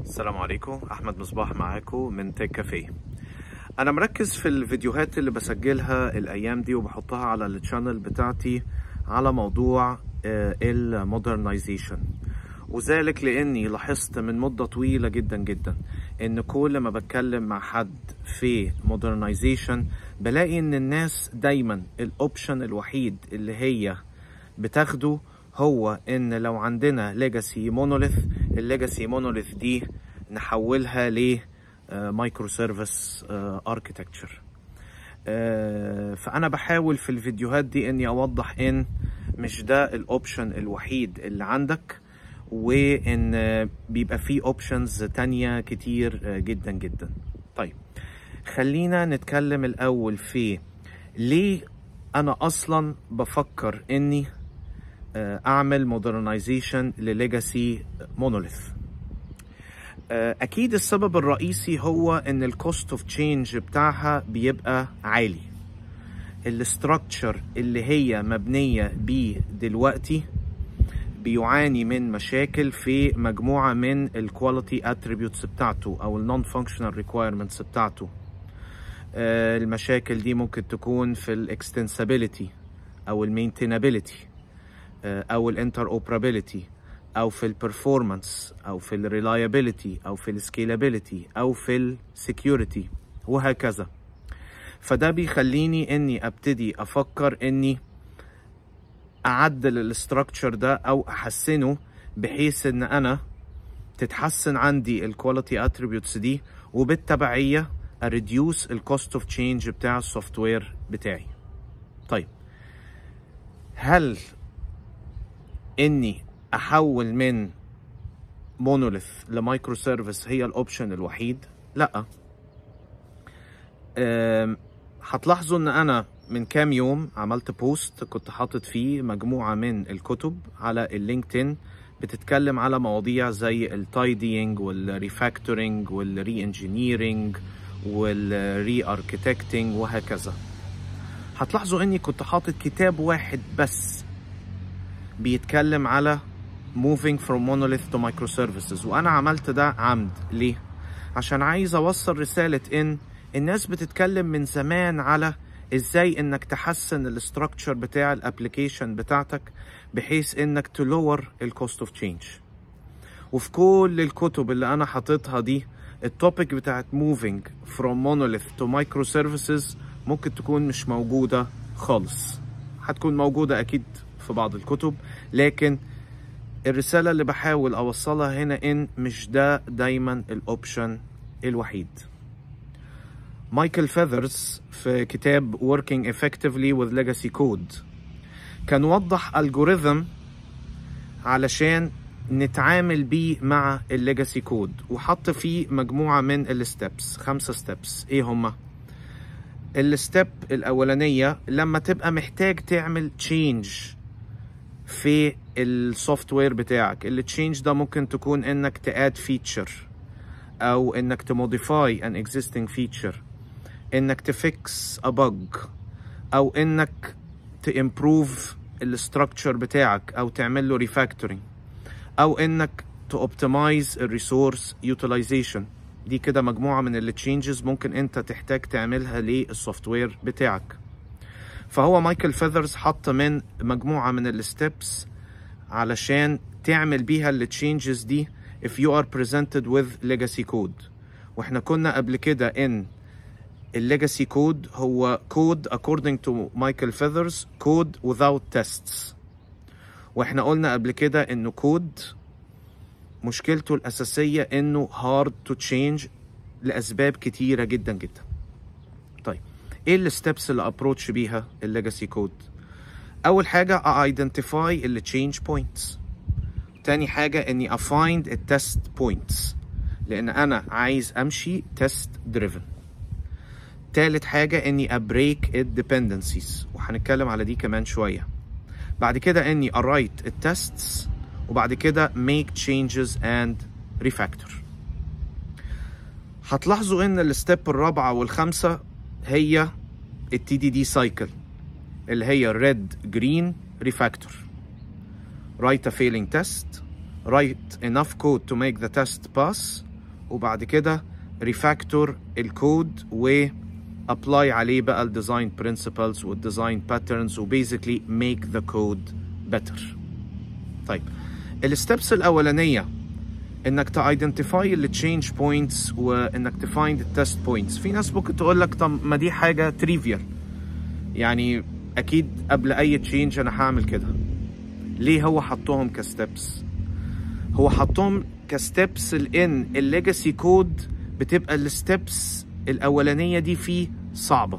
السلام عليكم، احمد مصباح معاكم من تيك كافيه. انا مركز في الفيديوهات اللي بسجلها الايام دي وبحطها على التشانل بتاعتي على موضوع المودرنايزيشن، وذلك لاني لاحظت من مدة طويلة جدا ان كل ما بتكلم مع حد في مودرنايزيشن بلاقي ان الناس دايما الاوبشن الوحيد اللي هي بتاخده هو ان لو عندنا ليجاسي مونوليث، الليجاسي مونوليث دي نحولها ل مايكرو سيرفيس اركيتكتشر. فانا بحاول في الفيديوهات دي اني اوضح ان مش ده الاوبشن الوحيد اللي عندك، وان بيبقى فيه اوبشنز تانية كتير جدا. طيب خلينا نتكلم الاول في ليه انا اصلا بفكر اني اعمل مودرنايزيشن لليجاسي مونوليث. اكيد السبب الرئيسي هو ان الكوست اوف تشينج بتاعها بيبقى عالي. الاستراكشر اللي هي مبنية بيه دلوقتي بيعاني من مشاكل في مجموعة من الكواليتي اتريبيوتس بتاعته او النون فانكشنال ريكويرمنتس بتاعته. المشاكل دي ممكن تكون في الاكستنسابيليتي او المينتينابيليتي او الانتروبرابيليتي او في البرفورمانس او في الريلايابيليتي او في السكيلابيليتي او في السكيورتي وهكذا. فده بيخليني اني ابتدي افكر اني اعدل الاستراكشر ده او احسنه بحيث ان انا تتحسن عندي الكواليتي اتريبيوتس دي، وبالتبعيه اريديوس الكوست اوف تشينج بتاع السوفت وير بتاعي. طيب هل اني احول من مونوليث لمايكرو سيرفيس هي الاوبشن الوحيد؟ لا. هتلاحظوا ان انا من كام يوم عملت بوست كنت حاطط فيه مجموعة من الكتب على اللينكدين بتتكلم على مواضيع زي التايدينج والريفاكتورينج والري انجينيرينج والري اركيتكتنج وهكذا. هتلاحظوا اني كنت حاطط كتاب واحد بس بيتكلم على moving from monolith to microservices، وانا عملت ده عمد. ليه؟ عشان عايز اوصل رسالة ان الناس بتتكلم من زمان على ازاي انك تحسن الاستراكشر بتاع الابليكيشن بتاعتك بحيث انك تلور الكوست اوف تشينج. وفي كل الكتب اللي انا حاططها دي التوبيك بتاعت moving from monolith to microservices ممكن تكون مش موجودة خالص. هتكون موجودة اكيد في بعض الكتب، لكن الرسالة اللي بحاول اوصلها هنا ان مش ده دايما الاوبشن الوحيد. مايكل فيذرز في كتاب Working Effectively with Legacy Code كان وضح الجوريثم علشان نتعامل بيه مع الليجاسي كود، وحط فيه مجموعة من الستبس، 5 ستبس. ايه هما؟ الستب الاولانية لما تبقى محتاج تعمل تشينج في السوفت وير بتاعك، التشينج ده ممكن تكون انك تاد فيتشر او انك تموديفاي ان اكزيستنج فيتشر، انك تفكس ا بج، او انك تامبروف الاستراكشر بتاعك او تعمل له ريفاكتورينج، او انك توبتمايز الريسورس يوتيلايزيشن. دي كده مجموعه من التشينجز ممكن انت تحتاج تعملها للسوفت وير بتاعك. فهو مايكل فيذرز حط من مجموعه من الستبس علشان تعمل بيها التشينجز دي if you are presented with legacy code. واحنا كنا قبل كده ان الليجاسي كود هو كود according to Michael Feathers code without tests. واحنا قلنا قبل كده انه كود مشكلته الاساسية انه hard to change لاسباب كتيرة جدا. طيب ايه الستبس اللي ابروتش بيها الليجاسي كود؟ اول حاجة identify ال change points. تاني حاجة اني find ال test points لان انا عايز امشي test driven. تالت حاجة اني ابريك الديبندنسيز، وهنتكلم على دي كمان شوية. بعد كده اني ارايت التستس، وبعد كده make changes and refactor. هتلاحظوا ان الستيب الرابعة والخامسة هي التي دي دي سايكل اللي هي red green refactor. write a failing test, write enough code to make the test pass, وبعد كده ريفاكتور الكود و apply عليه بقى ال design principles وال design patterns و basically make the code better. طيب الستبس الأولانية انك تايدنتيفاي ال change points وانك تفايند التست points. في ناس ممكن تقول لك طب ما دي حاجة تريفيال، يعني اكيد قبل اي تشينج انا هعمل كده. ليه هو حطهم كستبس؟ هو حطهم كستبس لان الليجاسي كود بتبقى الستبس الاولانيه دي فيه صعبه،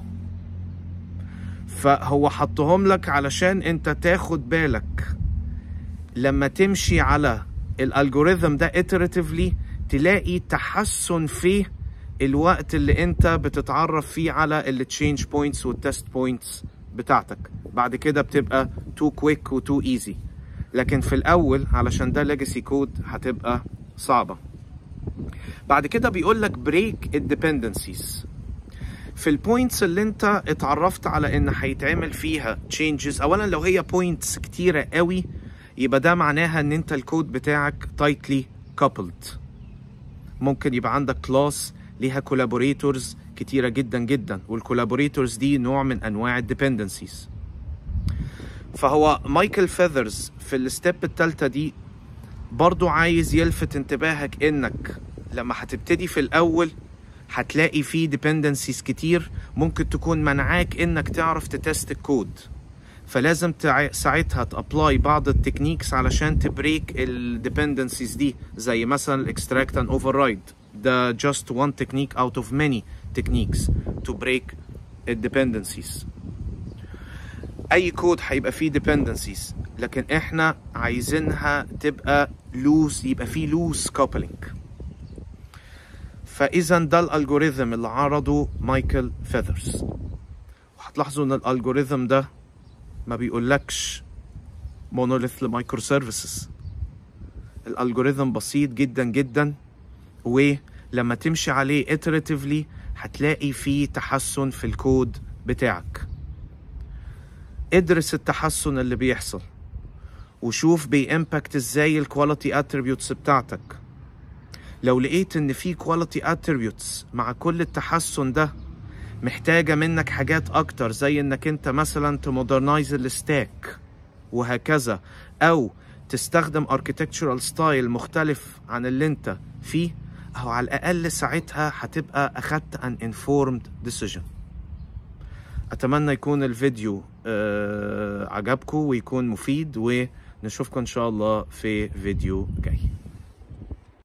فهو حطهم لك علشان انت تاخد بالك لما تمشي على الالجوريثم ده iteratively تلاقي تحسن في الوقت اللي انت بتتعرف فيه على التشينج بوينتس والتست بوينتس بتاعتك. بعد كده بتبقى too quick و too easy، لكن في الاول علشان ده legacy كود هتبقى صعبة. بعد كده بيقول لك break الdependencies في البوينتس اللي انت اتعرفت على ان هيتعمل فيها changes. اولا لو هي بوينتس كتيرة قوي يبقى ده معناها ان انت الكود بتاعك tightly coupled. ممكن يبقى عندك كلاس ليها كولابوريتورز كتيرة جدا جدا، والكولابوريتورز دي نوع من انواع الديبندنسيز. فهو مايكل فيذرز في الستيب التالتة دي برضو عايز يلفت انتباهك انك لما هتبتدي في الاول هتلاقي فيه dependencies كتير ممكن تكون منعاك انك تعرف تتست الكود، فلازم ساعتها تابلاي بعض التكنيكس علشان تبريك الديبندنسيز دي، زي مثلا الاكستراكت اند اوفررايد. ده just one technique out of many techniques to break الdependencies. اي كود هيبقى فيه dependencies، لكن احنا عايزينها تبقى loose، يبقى فيه loose coupling. فاذا ده الالجوريثم اللي عرضه مايكل فيذرز. وهتلاحظوا ان الالجوريثم ده ما بيقولكش مونوليث لمايكرو سيرفيسز. الالجوريثم بسيط جدا جدا، ولما تمشي عليه iteratively هتلاقي فيه تحسن في الكود بتاعك. ادرس التحسن اللي بيحصل وشوف بيمباكت ازاي الكواليتي اتريبيوتس بتاعتك. لو لقيت ان في كواليتي اتريبيوتس مع كل التحسن ده محتاجة منك حاجات اكتر، زي انك انت مثلا تمودرنايز الستاك وهكذا، او تستخدم architectural ستايل مختلف عن اللي انت فيه، او على الاقل ساعتها هتبقى اخدت an informed decision. اتمنى يكون الفيديو عجبكم ويكون مفيد، ونشوفكم ان شاء الله في فيديو جاي.